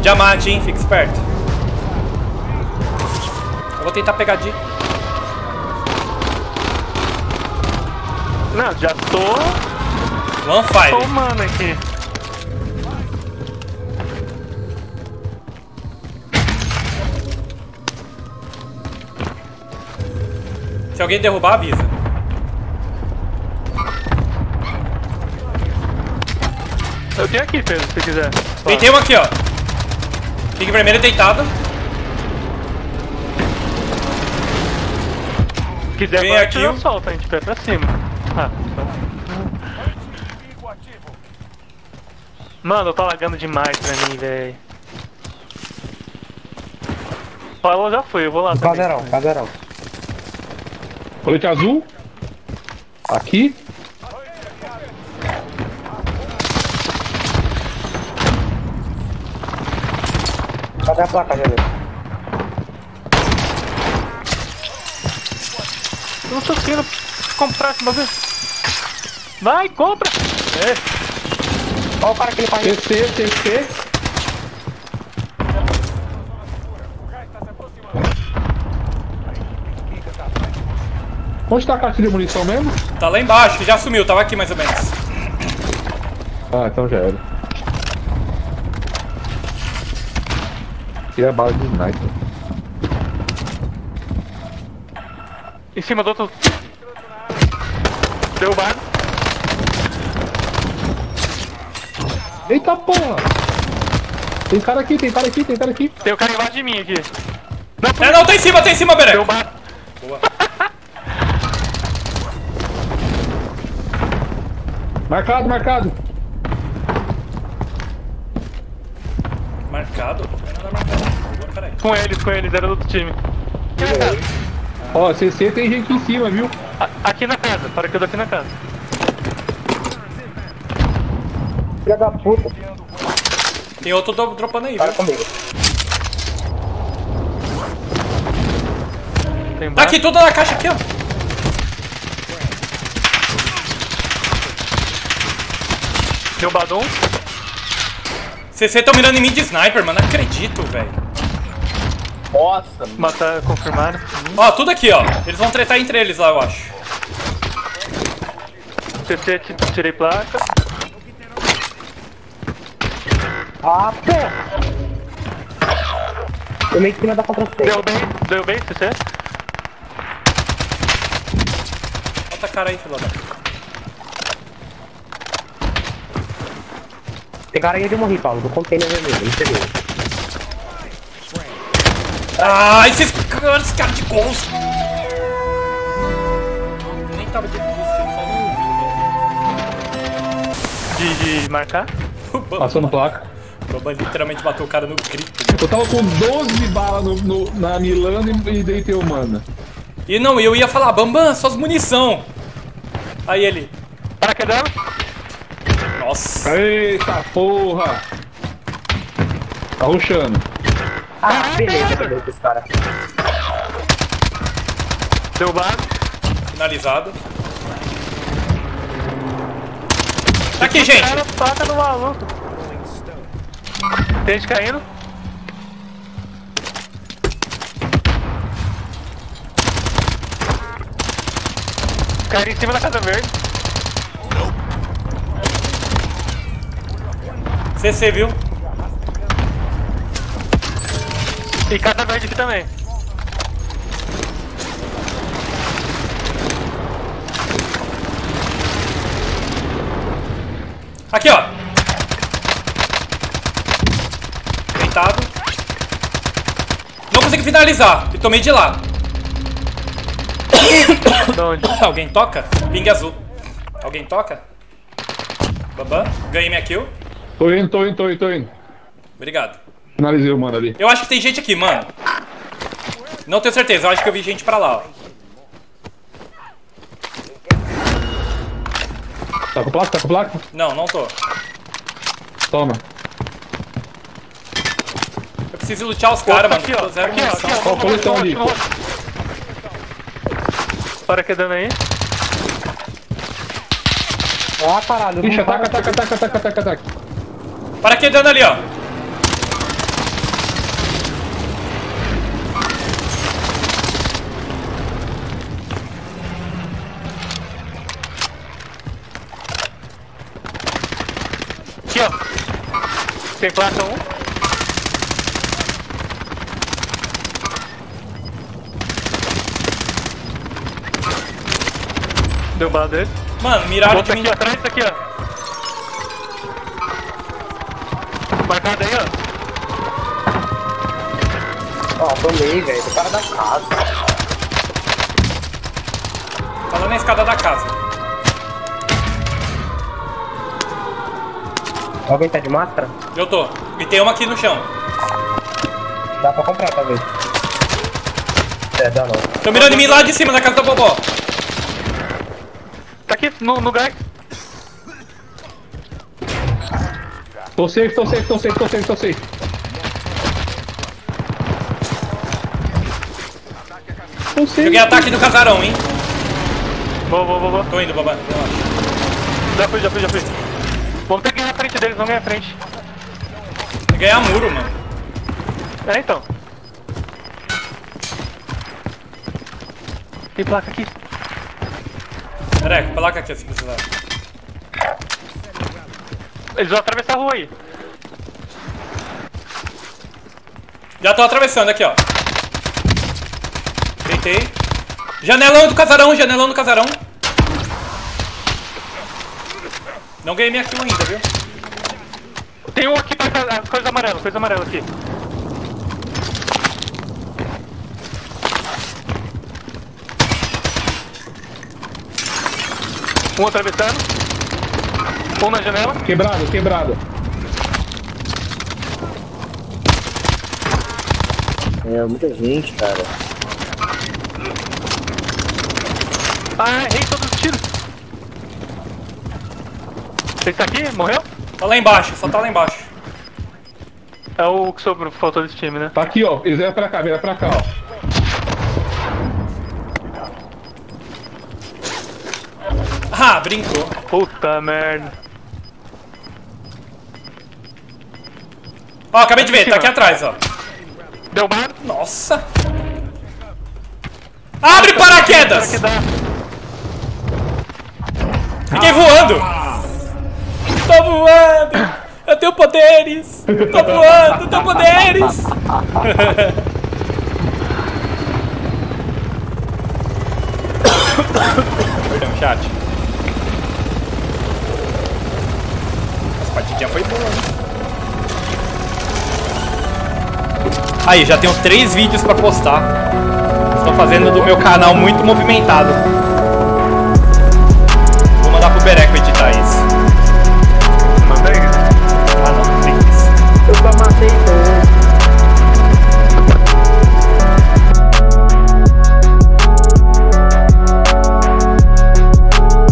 Diamante, hein? Fica esperto. Eu vou tentar pegar de... Não, já tô... One fire. tomando aqui. Se alguém derrubar, avisa. Eu tenho aqui, Pedro, se quiser. Tem um aqui, ó. Fique vermelho deitado. Se quiser, Vem agora aqui. eu solto, a gente pé pra cima. Ah, mano, eu tô lagando demais pra mim, velho. Falou, já foi, eu vou lá também. Cadeirão. Colete azul. Aqui. Cadê a placa, Gelê? Eu não tô conseguindo comprar esse bagulho. Vai, compra! É. Olha o cara que ele faz. TC. Onde tá a caixa de munição mesmo? Tá lá embaixo, já sumiu. Tava aqui mais ou menos. Ah, então já era. Aqui é a bala de sniper. Em cima do outro. Derrubado. Eita porra! Tem cara aqui. Tem o cara embaixo de mim aqui. Não, tá em cima, Beré. Derrubado. Boa. Marcado. Marcado? Peraí. Com eles, era do outro time. Aqui na casa. Ó, CC tem gente em cima, viu? Aqui na casa, para que eu tô aqui na casa. Filha da puta. Tem outro dropando aí, Para viu? comigo. Tem Tá aqui, tudo na caixa aqui, ó. Derrubado um. CC tão mirando em mim de sniper, mano. Não acredito, velho. Nossa, Matar, confirmaram. Ó, tudo aqui, ó. Eles vão tretar entre eles lá, eu acho. CC, tirei placa. Ah, porra! Eu meio que cima da contra você. Derrubei, CC. Bota a cara aí, filho da... Pegaram aí onde eu morri, Paulo, do container vermelho, entendeu? Ah, esses caras de ghost. Nem tava de ghost, só não De marcar. ouvi. Passando placa. O Bamba literalmente matou o cara no grito. Eu tava com 12 balas na Milano e deitei o mana. E não, eu ia falar, Bambam, suas munição. Aí ele... Para que dela? Nossa. Eita porra! Tá rushando. Ah, beleza, beleza, esse cara. Derrubado. Finalizado. Tá aqui, gente. Cara, toca no maluco. Tem gente caindo. Caíram em cima da casa verde. CC, viu? E casa verde aqui também. Aqui, ó. Deitado. Não consegui finalizar. E tomei de lá. De onde? Alguém toca? Ping azul. Alguém toca? Bambam, ganhei minha kill. Tô indo. Obrigado. Finalizei o mano ali. Eu acho que tem gente aqui, mano. Não tenho certeza, eu acho que eu vi gente pra lá, ó. Tá com placa? Não, não tô. Toma. Eu preciso lutear os caras, mano. Aqui, ó. Tô zero Aqui, ó. munição. Aqui, ó. Ó, o coletão ali. Para que dando aí. Ah, caralho. Ixi, não para. ataca. Para que dando ali, ó. Aqui, ó. Tem placa 1. Deu bala dele. Mano, miraram de Outro mim. aqui, atrás, aqui, ó. Marcado aí, ó. Ó, tomei, velho. Do cara da casa. Falando na escada da casa. Alguém tá de máscara? Eu tô. E tem uma aqui no chão. Dá pra comprar, talvez. É, dá não. Tô mirando em mim lá de cima, na casa da vovó. Tá aqui, no gás. Tô safe, tô safe, tô safe, tô safe, tô safe. Tô safe. Joguei ataque no casarão, hein? Boa. Tô indo, babá. Já fui. Vamos ter que ganhar a frente deles, vamos ganhar a frente. Tem que ganhar muro, mano. É, então. Tem placa aqui. Pera aí, placa aqui se precisar. Eles vão atravessar a rua aí. Já tô atravessando aqui, ó. Deitei. Janelão do casarão. Não ganhei minha kill ainda, viu? Tem um aqui pra coisa amarela aqui. Um atravessando. Um na janela. Quebrado. É, muita gente, cara. Ah, errei todos os tiros. Esse aqui, morreu? Tá lá embaixo, só tá lá embaixo. É o que sobrou, faltou desse time, né? Tá aqui, ó. Eles vieram pra cá, ó. Ah, brincou. Puta merda. Ó, acabei de ver, tá aqui atrás, ó. Deu bar? Nossa. Abre paraquedas! Que dá. Fiquei voando. Tô voando. Eu tenho poderes. Tô voando, tenho poderes. Perdão, chat. Essa partidinha foi boa, né? Aí, já tenho 3 vídeos pra postar. Estou fazendo do meu canal muito movimentado. Vou mandar pro Bereco editar isso.